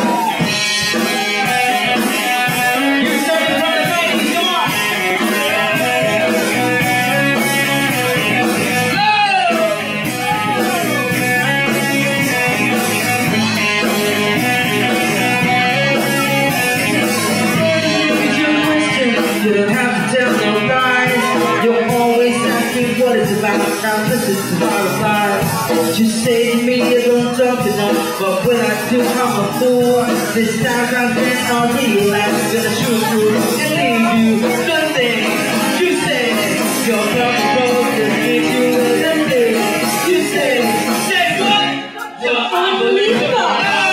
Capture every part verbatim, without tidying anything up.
What it's about, now listen to my reply. You say to me you don't talk enough, but when I do I'm a fool. This time I'm then I'll realize I'm gonna shoot through and leave you nothing. You say you're not supposed to leave you nothing. You say, say what? You're unbelievable.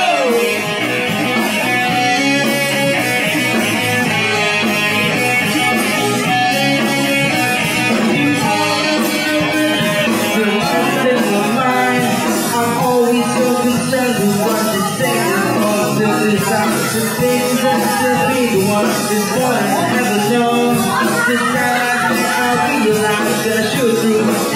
The things that should be the one, this one I never known. This time I realize that I should do.